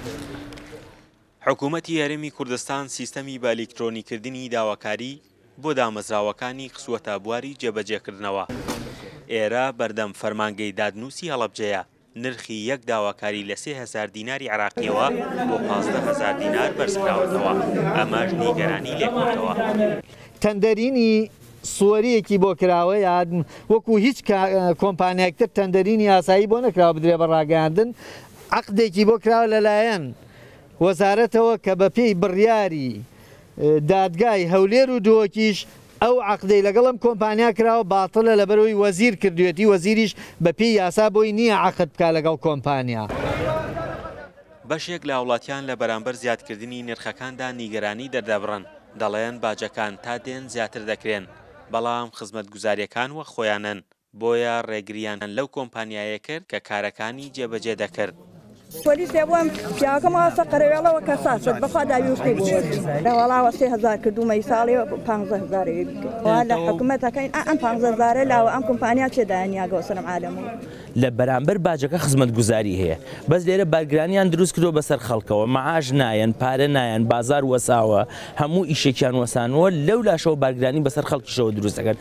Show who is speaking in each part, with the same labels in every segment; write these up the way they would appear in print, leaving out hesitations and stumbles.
Speaker 1: حکوومەتی هەرێمی کوردستان سیستەمی بە ئەلیکترۆنیکردنی داواکاری بۆ دامەزراوەکانی خسووەتە بواری جێبەجێکردنەوە. ئێرە بەردەم فەرمانگەی دادنووسی هەڵەبجەیە نرخی یەک داواکاری لە 3000 دیناری عراقیەوە بۆ 15000 دینار بەرزکراوەتەوە. ئەمەش نیگەرانی لێکۆتەوە.
Speaker 2: تەندەرینی سووەریەکی بۆ کراوە یاد وەکو هیچ کۆمپانیاکتر تەندەرینی یاسایی بۆ نەکراوە بدرێ بە ڕاگەاندن عەقدێکی بۆ کراوە لەلایەن وەزارەتەوە کە بە پێی بڕیاری دادگای هەولێر و دۆکیش ئەو عەقدەی لەگەڵم کۆمپانیا کراوە باتڵە لەبەرەوەی وەزیر کردوێتی وەزیریش بە پێی یاسا بۆی نییە عەقد بکا لەگەڵ کۆمپانیا.
Speaker 1: بەشێک لە وڵاتیان لە بەرامبەر زیادکردنی نرخەکاندا نیگەرانی دەردەبڕن، دەڵێن باجەکان تا دێن زیاتر دەکرێن، بەڵام خزمەتگوزاریەکان وە خۆیانن، بۆیە ڕێگریان لەو کۆمپانیایە کرد کە کارەکانی جێبەجێ دەکرد.
Speaker 3: پۆلیسێ بۆم پیاکەمەوە سەقەرەوێڵەوە کە ساسد بەخوا داویستی بوو لە وەڵاوە 3000 کردومەی ساڵی 15000 لە حکوومەتەکەین ئەم 15000 لاوە ئەم کۆمپانیا چێدانیاگەوە سەرم عالەمەوە
Speaker 4: لە بەرامبەر باجەکە خزمەتگوزاری هەیە، بەس لێرە بارگرانیان دروست کردو بەسەر خەڵکەوە، مەعاش نایەن، پارە نایەن، بازار وەساوە، هەموو ئیشێکیان وەسانەوە، لەو لاشەوە بارگرانی بەسەر خەڵکیشەوە دروست دەکەن.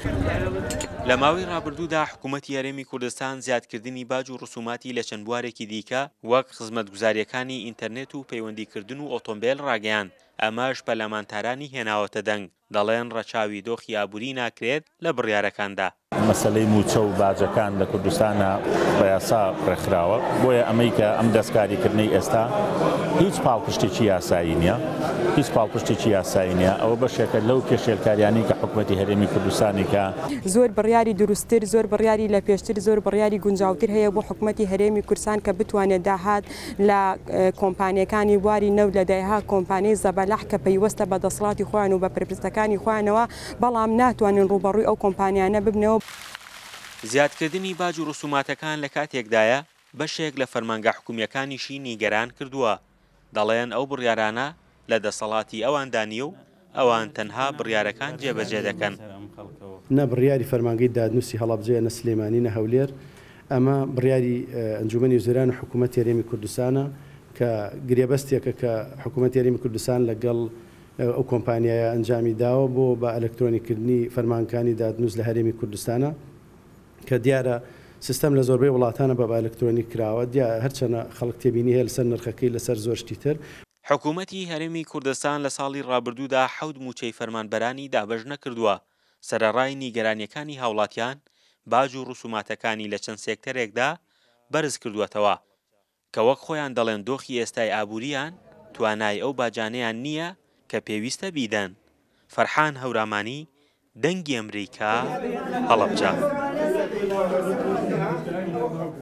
Speaker 1: لە ماوەی ڕابردوودا حکوومەتی هەرێمی کوردستان زیادکردنی باج و ڕسوماتی لە چەند بوارێکی دیکە وەک خزمەتگوزاریەکانی ئینتەرنێت و پەیوەندیکردن و ئۆتۆمبیل ڕاگەیاند. ئەمەش پەرلەمانتارانی هێناوەتە دەنگ، دەڵێن ڕەچاوی دۆخی ئابووری ناکرێت لە بڕیارەکاندا.
Speaker 5: مەسەلەی موچە و باجەکان لە کوردستانە بە یاسا ڕێکخراوە، بۆیە ئەمەی کە ئەم دەستکاریکردنەی ئێستا هیچ پاڵپشتێکی یاسایی نییە، هیچ پاڵپشتێکی یاسایی نییە. ئەوە بەشێکە لەو کێشێلکاریانی کە حکوومەتی هەرێمی کوردستانی کە
Speaker 6: زۆر بڕیاری دروستتر، زۆر بڕیاری لە پێشتر، زۆر بڕیاری گونجاوتر هەیە بۆ حکوومەتی هەرێمی کوردستان کە بتوانێت داهات لە کۆمپانیەکانی بواری نەو لە دایها کۆمپانیای زەبەلەح کە پەیوەستە بە دەسەڵاتی خۆیان و بە پرپرستەکانی خۆیانەوە، بەڵام ناتوانن ڕوبەڕووی ئەو کۆمپانیانە ببنەوە.
Speaker 1: زیادکردنی باج و ڕسوماتەکان لە کاتێکدایە بەشێک لە فەرمانگە حکوومیەکانیشی نیگەران کردووە، دەڵێن ئەو بڕیارانە لە دەسەڵاتی ئەواندا نیە و ئەوان تەنها بڕیارەکان جێبەجێ دەکەن.
Speaker 7: نە بڕیاری فەرمانگەی دادنووسی هەڵەبجەیە نە سلێمانی نە هەولێر، ئەمە بڕیاری ئەنجومەنی وزیران و حکوومەتی هەرێمی کوردستانە کە گرێبەستێکە کە حکوومەتی هەرێمی کوردستان لەگەڵ ئەو کۆمپانیایە ئەنجامی داوە بۆ بە ئەلکترۆنیکردنی فەرمانەکانی دادنووس لە هەرێمی کوردستانە کە دیارە سیستەم لە زۆربەی وڵاتانە بە ئەلکترۆنیک کراوە، دیارە هەرچەنە خەڵک تێبینی هەیە لەسەر نرخەکەی لەسەر زۆر شتی تر.
Speaker 1: حکوومەتی هەرێمی کوردستان لە ساڵی ڕابردوودا 7 موچەی فەرمانبەرانی دابەش نەکردووە. سەرەڕای نیگەرانیەکانی هاوڵاتیان باج و ڕسوماتەکانی لە چەند سێکتەرێکدا بەرز کردووەتەوە کە وەک خۆیان دەڵێن دۆخی ئێستای ئابووریان توانای ئەو باجانەیان نییە کە پێویستە بیدەن. فەرحان هەورامانی، دەنگی ئەمریکا، هەڵەبجە.